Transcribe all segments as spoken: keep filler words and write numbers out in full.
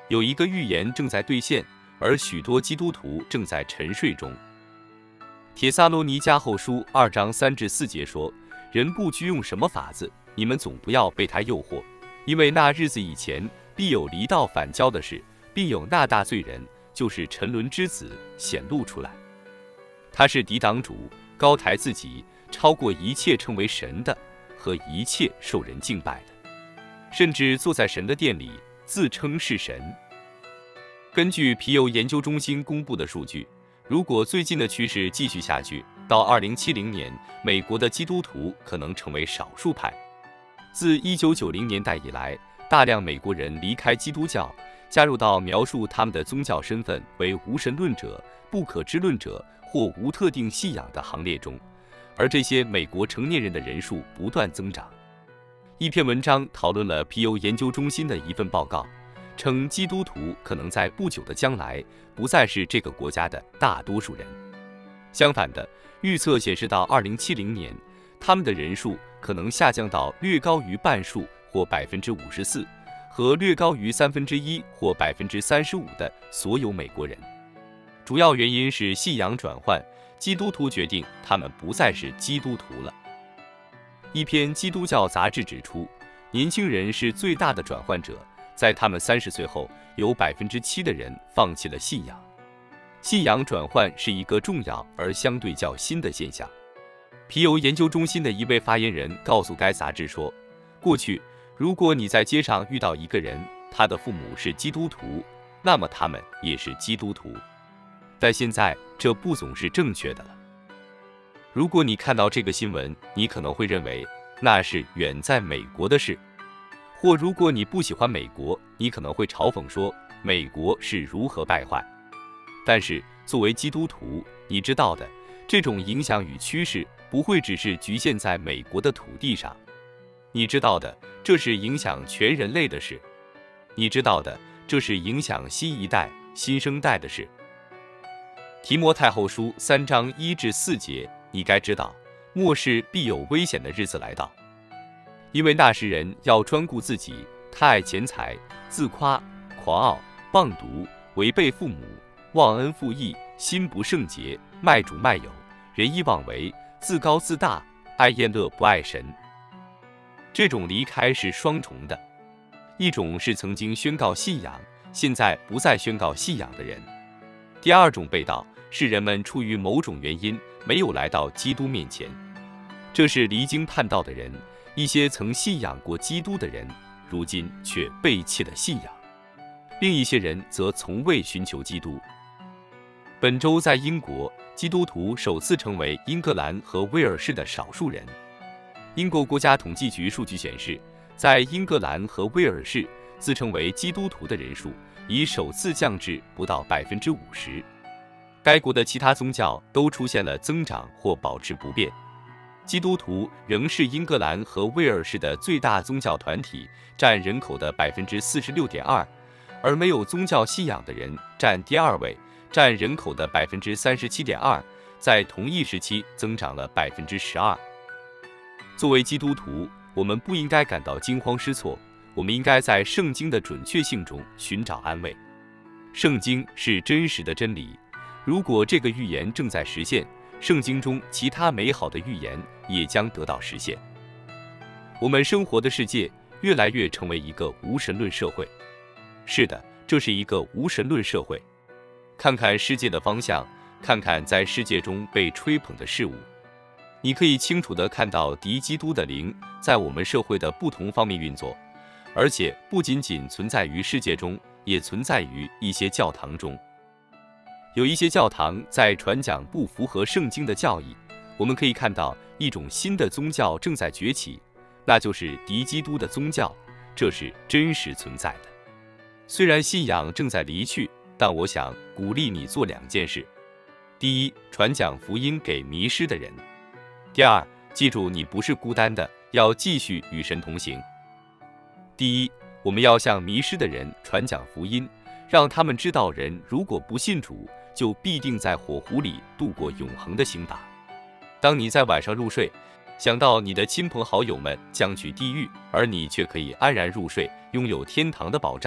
有一个预言正在兑现，而许多基督徒正在沉睡中。帖撒罗尼迦后书二章三至四节说：“人不拘用什么法子，你们总不要被他诱惑，因为那日子以前，必有离道反教的事，必有那大罪人，就是沉沦之子显露出来。他是抵挡主，高抬自己，超过一切称为神的和一切受人敬拜的，甚至坐在神的殿里，自称是神。”根据皮尤研究中心公布的数据，如果最近的趋势继续下去，到二零七零年，美国的基督徒可能成为少数派。自一九九零年代以来，大量美国人离开基督教，加入到描述他们的宗教身份为无神论者、不可知论者或无特定信仰的行列中，而这些美国成年人的人数不断增长。一篇文章讨论了皮尤研究中心的一份报告，称基督徒可能在不久的将来不再是这个国家的大多数人。相反的，预测显示到二零七零年，他们的人数可能下降到略高于半数或百分之五十四，和略高于三分之一或百分之三十五的所有美国人。主要原因是信仰转换，基督徒决定他们不再是基督徒了。一篇基督教杂志指出，年轻人是最大的转换者，在他们三十岁后，有百分之七的人放弃了信仰。信仰转换是一个重要而相对较新的现象。皮尤研究中心的一位发言人告诉该杂志说，过去，如果你在街上遇到一个人，他的父母是基督徒，那么他们也是基督徒。但现在这不总是正确的了。如果你看到这个新闻，你可能会认为那是远在美国的事，或如果你不喜欢美国，你可能会嘲讽说美国是如何败坏。但是作为基督徒，你知道的，这种影响与趋势不会只是局限在美国的土地上。你知道的，这是影响全人类的事。你知道的，这是影响新一代、新生代的事。提摩太后书三章一至四节，你该知道，末世必有危险的日子来到，因为那时人要专顾自己，太爱钱财，自夸、狂傲、棒毒，违背父母，忘恩负义，心不圣洁，卖主卖友，任意妄为，自高自大，爱宴乐不爱神。这种离开是双重的，一种是曾经宣告信仰，现在不再宣告信仰的人；第二种被盗是人们出于某种原因没有来到基督面前，这是离经叛道的人，一些曾信仰过基督的人，如今却背弃了信仰；另一些人则从未寻求基督。本周在英国，基督徒首次成为英格兰和威尔士的少数人。英国国家统计局数据显示，在英格兰和威尔士，自称为基督徒的人数已首次降至不到百分之五十。该国的其他宗教都出现了增长或保持不变。基督徒仍是英格兰和威尔士的最大宗教团体，占人口的百分之四十六点二，而没有宗教信仰的人占第二位，占人口的百分之三十七点二，在同一时期增长了百分之十二。作为基督徒，我们不应该感到惊慌失措，我们应该在圣经的准确性中寻找安慰。圣经是真实的真理，如果这个预言正在实现，圣经中其他美好的预言也将得到实现。我们生活的世界越来越成为一个无神论社会。是的，这是一个无神论社会。看看世界的方向，看看在世界中被吹捧的事物，你可以清楚地看到敌基督的灵在我们社会的不同方面运作，而且不仅仅存在于世界中，也存在于一些教堂中。有一些教堂在传讲不符合圣经的教义，我们可以看到一种新的宗教正在崛起，那就是敌基督的宗教，这是真实存在的。虽然信仰正在离去，但我想鼓励你做两件事：第一，传讲福音给迷失的人；第二，记住你不是孤单的，要继续与神同行。第一，我们要向迷失的人传讲福音，让他们知道人如果不信主，就必定在火湖里度过永恒的刑罚。当你在晚上入睡，想到你的亲朋好友们将去地狱，而你却可以安然入睡，拥有天堂的保障，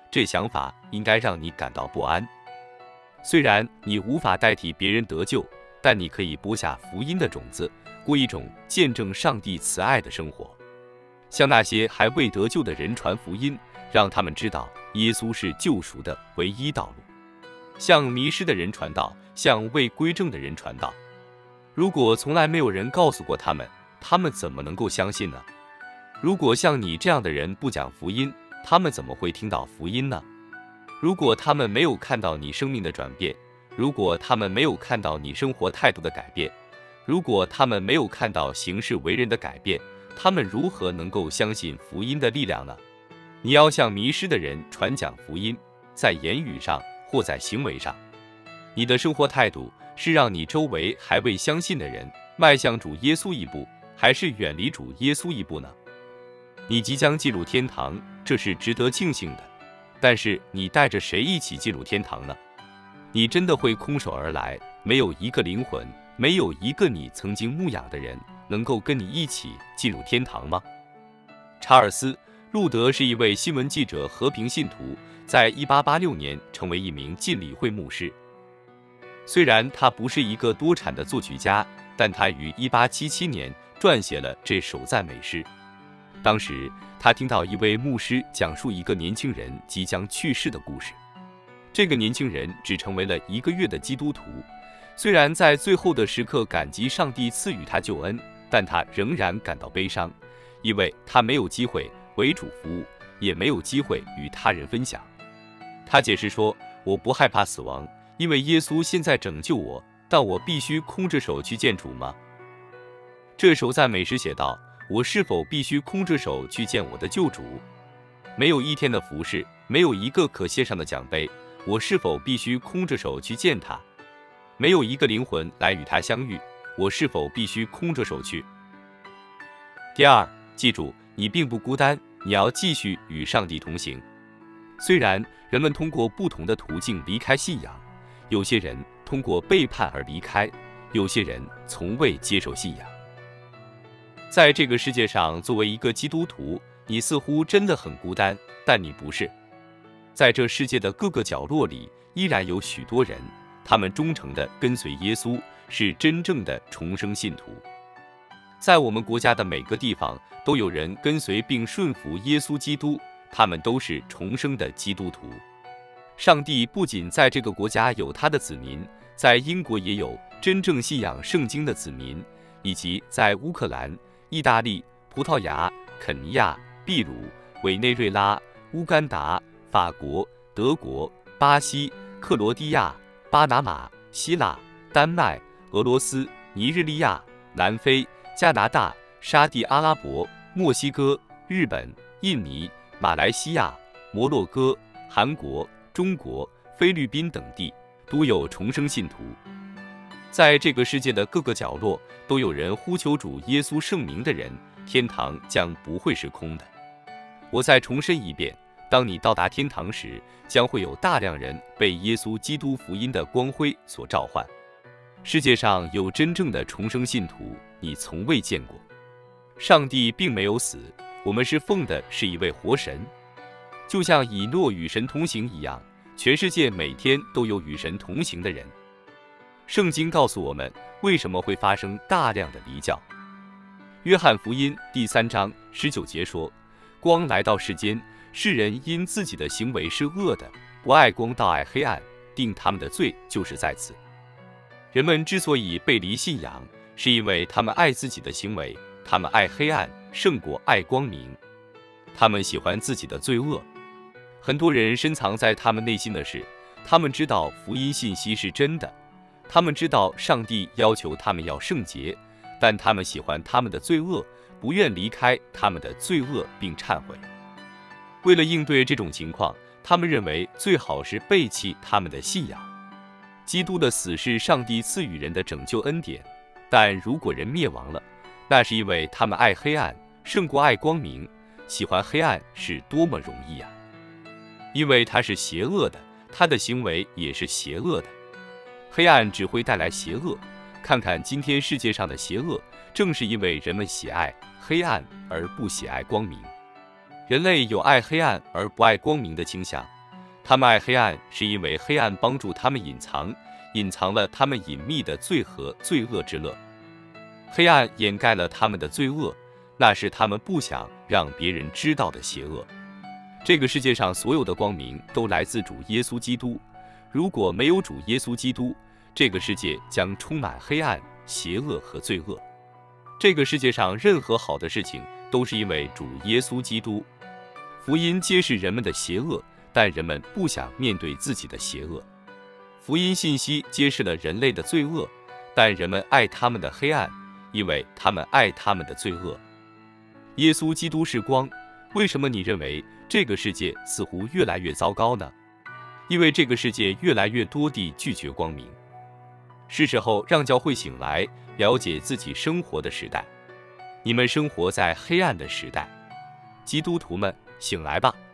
这想法应该让你感到不安。虽然你无法代替别人得救，但你可以播下福音的种子，过一种见证上帝慈爱的生活。向那些还未得救的人传福音，让他们知道耶稣是救赎的唯一道路。向迷失的人传道，向未归正的人传道。如果从来没有人告诉过他们，他们怎么能够相信呢？如果像你这样的人不讲福音，他们怎么会听到福音呢？如果他们没有看到你生命的转变，如果他们没有看到你生活态度的改变，如果他们没有看到行事为人的改变，他们如何能够相信福音的力量呢？你要向迷失的人传讲福音，在言语上或在行为上。你的生活态度是让你周围还未相信的人迈向主耶稣一步，还是远离主耶稣一步呢？你即将进入天堂，这是值得庆幸的。但是你带着谁一起进入天堂呢？你真的会空手而来，没有一个灵魂，没有一个你曾经牧养的人能够跟你一起进入天堂吗？查尔斯·路德是一位新闻记者和平信徒，在一八八六年成为一名浸礼会牧师。虽然他不是一个多产的作曲家，但他于一八七七年撰写了这首赞美诗。当时他听到一位牧师讲述一个年轻人即将去世的故事。这个年轻人只成为了一个月的基督徒，虽然在最后的时刻感激上帝赐予他救恩，但他仍然感到悲伤，因为他没有机会为主服务，也没有机会与他人分享。他解释说，我不害怕死亡，因为耶稣现在拯救我，但我必须空着手去见主吗？这首赞美诗写道，我是否必须空着手去见我的救主？没有一天的服侍，没有一个可献上的奖杯，我是否必须空着手去见他？没有一个灵魂来与他相遇，我是否必须空着手去？第二，记住，你并不孤单，你要继续与上帝同行。虽然人们通过不同的途径离开信仰，有些人通过背叛而离开，有些人从未接受信仰。在这个世界上，作为一个基督徒，你似乎真的很孤单，但你不是。在这世界的各个角落里，依然有许多人，他们忠诚地跟随耶稣，是真正的重生信徒。在我们国家的每个地方，都有人跟随并顺服耶稣基督，他们都是重生的基督徒。上帝不仅在这个国家有他的子民，在英国也有真正信仰圣经的子民，以及在乌克兰、意大利、葡萄牙、肯尼亚、秘鲁、委内瑞拉、乌干达、法国、德国、巴西、克罗地亚、巴拿马、希腊、丹麦、俄罗斯、尼日利亚、南非、加拿大、沙地阿拉伯、墨西哥、日本、印尼、马来西亚、摩洛哥、韩国、中国、菲律宾等地，都有重生信徒。在这个世界的各个角落，都有人呼求主耶稣圣名的人，天堂将不会是空的。我再重申一遍，当你到达天堂时，将会有大量人被耶稣基督福音的光辉所召唤。世界上有真正的重生信徒，你从未见过。上帝并没有死，我们是奉的是一位活神。就像以诺与神同行一样，全世界每天都有与神同行的人。圣经告诉我们，为什么会发生大量的离教。约翰福音第三章十九节说，光来到世间，世人因自己的行为是恶的，不爱光倒爱黑暗，定他们的罪就是在此。人们之所以背离信仰，是因为他们爱自己的行为，他们爱黑暗胜过爱光明，他们喜欢自己的罪恶。很多人深藏在他们内心的是，他们知道福音信息是真的，他们知道上帝要求他们要圣洁，但他们喜欢他们的罪恶，不愿离开他们的罪恶并忏悔。为了应对这种情况，他们认为最好是背弃他们的信仰。基督的死是上帝赐予人的拯救恩典，但如果人灭亡了，那是因为他们爱黑暗胜过爱光明。喜欢黑暗是多么容易啊！因为它是邪恶的，他的行为也是邪恶的。黑暗只会带来邪恶。看看今天世界上的邪恶，正是因为人们喜爱黑暗而不喜爱光明。人类有爱黑暗而不爱光明的倾向， 他们爱黑暗，是因为黑暗帮助他们隐藏，隐藏了他们隐秘的罪和罪恶之乐。黑暗掩盖了他们的罪恶，那是他们不想让别人知道的邪恶。这个世界上所有的光明都来自主耶稣基督，如果没有主耶稣基督，这个世界将充满黑暗、邪恶和罪恶。这个世界上任何好的事情都是因为主耶稣基督。福音揭示人们的邪恶，但人们不想面对自己的邪恶。福音信息揭示了人类的罪恶，但人们爱他们的黑暗，因为他们爱他们的罪恶。耶稣基督是光，为什么你认为这个世界似乎越来越糟糕呢？因为这个世界越来越多地拒绝光明。是时候让教会醒来，了解自己生活的时代。你们生活在黑暗的时代，基督徒们，醒来吧！